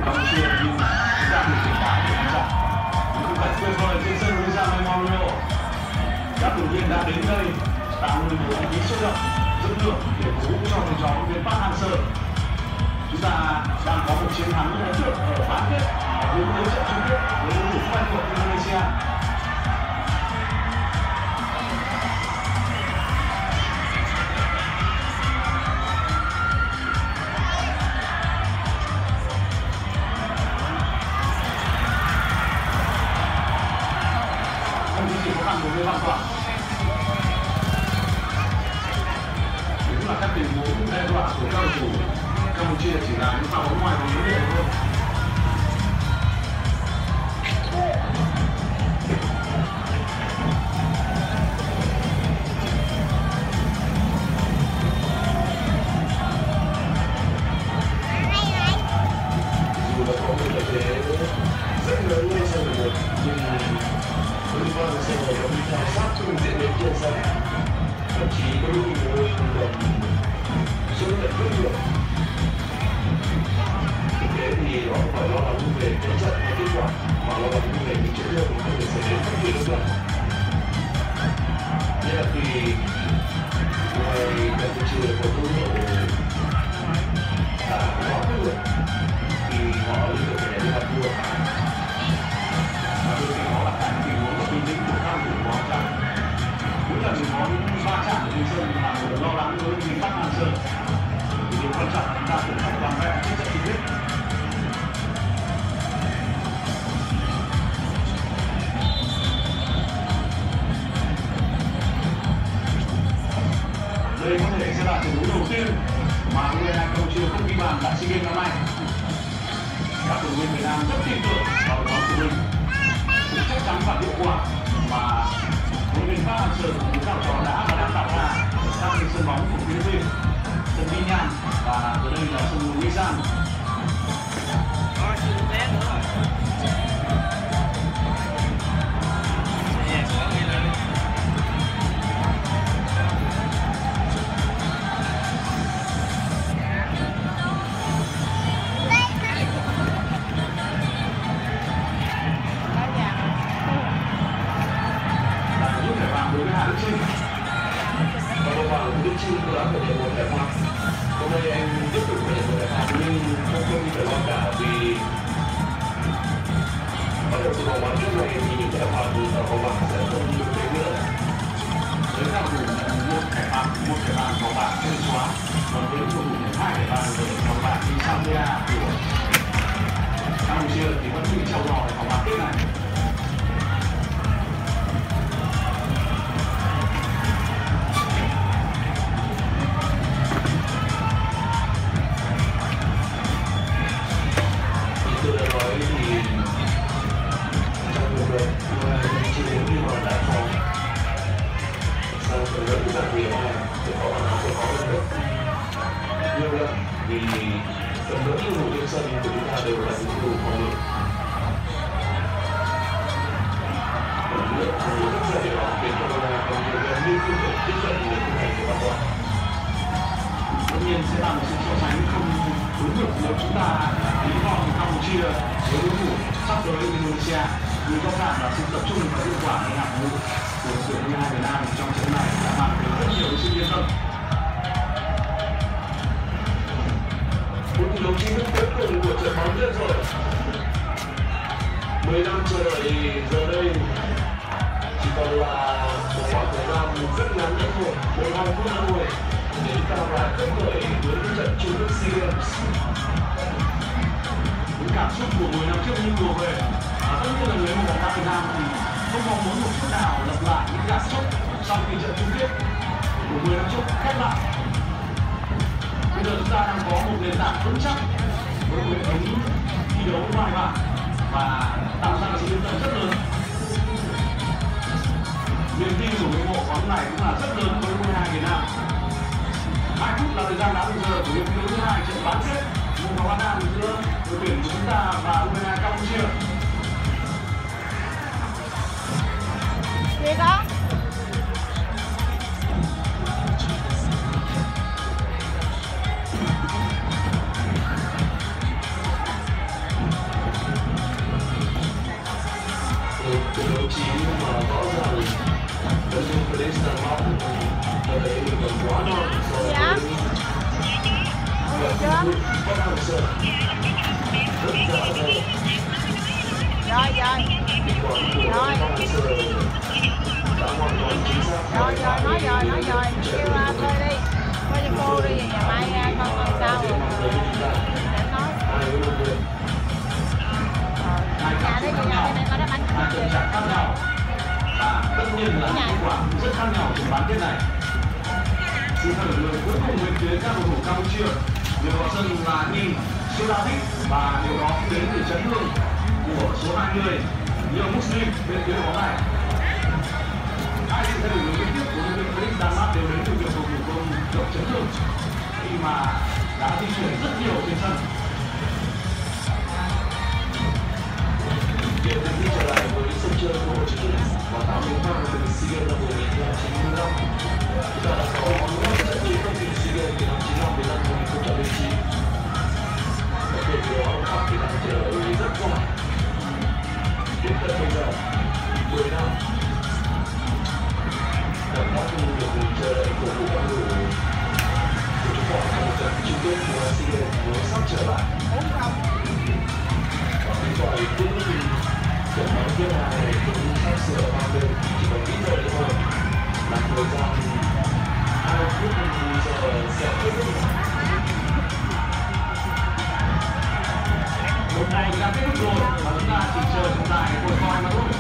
Campuchia nhưng ra được tình cảm của khán giả. Những khung cảnh tuyệt vời trên sân Luisa Memorial. Các cổ động viên đã đến đây tạo nên một không khí sôi động, dẫn đường để cổ vũ cho thầy trò huấn luyện viên Park Hang-seo. Chúng ta đang có một chiến thắng ấn tượng ở bán kết hướng tới trận chung kết với đối thủ quen thuộc Indonesia. Không chỉ khó khăn của người Văn Toản, đúng là các tình huống đe dọa của các cầu thủ Campuchia chỉ là những pha bóng ngoài vòng lưới thôi. Dù đã có một lợi thế rất lớn lên sân một nhưng Liên quan sẽ phải có đi theo sát trong diễn biến trên sân, thậm chí có đôi khi còn xuất hiện rất nhiều. Thực tế thì nó không phải lo lắng về cái trận hay kết quả mà lo lắng về những chiến lược có thể xảy đến bất kỳ lúc nào. Nhất là khi người Campuchia có dấu hiệu quá quyết liệt thì họ liên tục phải để đi thua. Và đôi khi nó là cả những tình huống bình tĩnh của các cầu thủ bóng đá. Mỗi lần có những va chạm trên sân là một lo lắng với người Park Hang-seo. Điều quan trọng là chúng ta cũng phải toàn vẹn trên trận chung kết. Đây có thể sẽ là trận đấu đầu tiên mà U22 Campuchia không ghi bàn tại SEA Games năm nay. Các cầu thủ Việt Nam rất tin tưởng vào đội bóng của mình, sự chắc chắn và hiệu quả mà huấn luyện viên Park Hang-seo cùng các trò đã và đang tạo ra trong sân bóng của Philippines, sân Đi Nhan và ở đây là sân Luisan. Đối với Hà Đức Chinh và đội bóng của Đức Chinh đã thể hiện một vẻ mặt. Hôm nay anh tiếp tục thể hiện một vẻ mặt nhưng không phải lo cả vì bắt đầu từ vòng bán kết này thì những vẻ mặt ở vòng bảng sẽ không như thế nữa. Với các cầu thủ một thẻ vàng vòng bảng trên xóa, còn với cầu thủ hai thẻ vàng ở vòng bảng như Zambia của Campuchia thì vẫn bị treo đỏ ở vòng bán kết này. Tôi đã nói thì trong cuộc đời chỉ đến khi mà đã có sang phần lớn dạng việc này thì có khả năng sẽ có hơn được nhiều lần vì phần lớn những người trên sân của chúng ta đều là những cầu thủ phòng ngự. Phần lượng phòng ngự rất dày đó khiến cho đội còn nhiều gần như không thể tiếp cận được khung thành của Văn Toản. Tất nhiên sẽ là một sự so sánh không đúng được nếu chúng ta lý vọng Campuchia với đối thủ sắp tới Indonesia, nhưng rõ ràng là sự tập trung và hiệu quảในhạng mục của tuyển U22 Việt Nam trong trận này đã mang đến rất nhiều sự yên tâm. Một trận đấu chính thức cuối cùng của trận bóng nhất rồi. 10 năm chờ đợi giờ đây chỉ còn là một khoảng thời gian rất ngắn nữa thôi, 12 phút thôi để chúng ta lại khởi với trận chung kết SEA Games. Những cảm xúc của 10 năm trước như vừa về, tất nhiên là người hâm mộ bóng đá Việt Nam thì không mong muốn một chút nào lặp lại những cảm xúc sau khi trận chung kết của 10 năm trước khép lại. Bây giờ chúng ta đang có một nền tảng vững chắc với hệ thống thi đấu bài bản và tạo ra sự yên tâm rất lớn. Niềm tin của người hâm mộ bóng này cũng là rất lớn với U22 Việt Nam. 2 phút là thời gian đã bây giờ của hiệp thi đấu thứ 2 trận bán kết môn bóng đá nam giữa đội tuyển của chúng ta và U22 Campuchia. Gì đó? đây khác gì nhau, này có đáp án và tâm trạng khác nhau, và tất nhiên là kết quả cũng rất khác nhau trong bán kết này. Sự thật người cuối cùng về phía các cầu thủ Campuchia, người vào sân là Nhìn Sudavik và điều đó cũng đến từ chấn thương của số 20 Nhiều Muslim bên phía bóng này. Hai sự thay đổi liên tiếp của đội tuyển Đan Mạch đều đến từ việc cầu thủ công được chấn thương khi mà đã di chuyển rất nhiều trên sân. Việc được đi trở lại với sân chơi của Hồ Chí Minh và tạo nên năm của SEA Games năm 1995. Chúng ta đã có bóng đá rất nhiều công trình SEA Games từ năm 95 đến năm 2009. Và kể từ đó họ thì đang chờ đợi rất dài. Đến tận bây giờ, 10 năm, cảm giác được chờ đợi của các cầu thủ của chúng ta trong một trận chung kết của SEA Games mới sắp trở lại. Và cũng trận đấu tiếp này cũng sắp sửa vào đường, chỉ còn ít giờ nữa thôi là thời gian 2 phút giờ sẽ kết thúc. Một ngày đã kết thúc rồi và chúng ta chỉ chờ trọng tài ngồi coi mà thôi.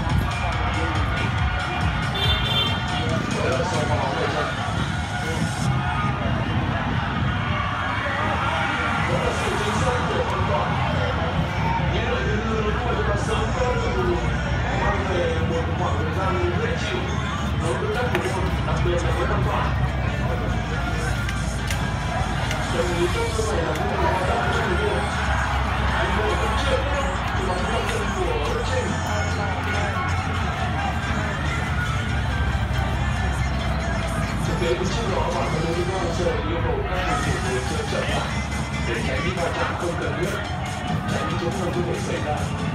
Sau đó về trận đó là sự chính xác của con quả. Những lời đưa của chúng ta sớm có đủ mang về một khoảng thời gian dễ chịu đối với các thủ môn, đặc biệt là với con quả. Trong lý tưởng sau này là một người hoạt động cho người mua. Anh mua một chuyện thì bóng tâm chân của Đức Trinh. Thực tế cũng trước đó bản thân chúng ta giờ yêu cầu các cầu thủ chơi chậm lại để tránh đi va chạm không cần thiết, tránh những chấn thương có thể xảy ra.